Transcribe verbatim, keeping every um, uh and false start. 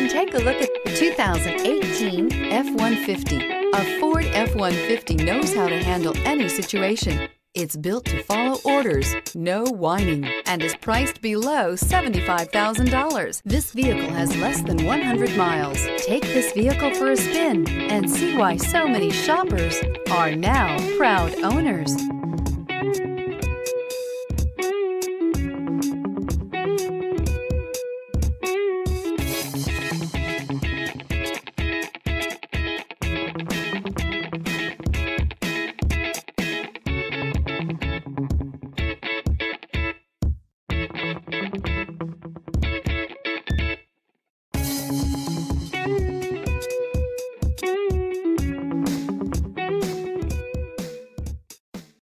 take a look at the two thousand eighteen F one fifty. A Ford F one fifty knows how to handle any situation. It's built to follow orders, no whining, and is priced below seventy-five thousand dollars. This vehicle has less than one hundred miles. Take this vehicle for a spin and see why so many shoppers are now proud owners.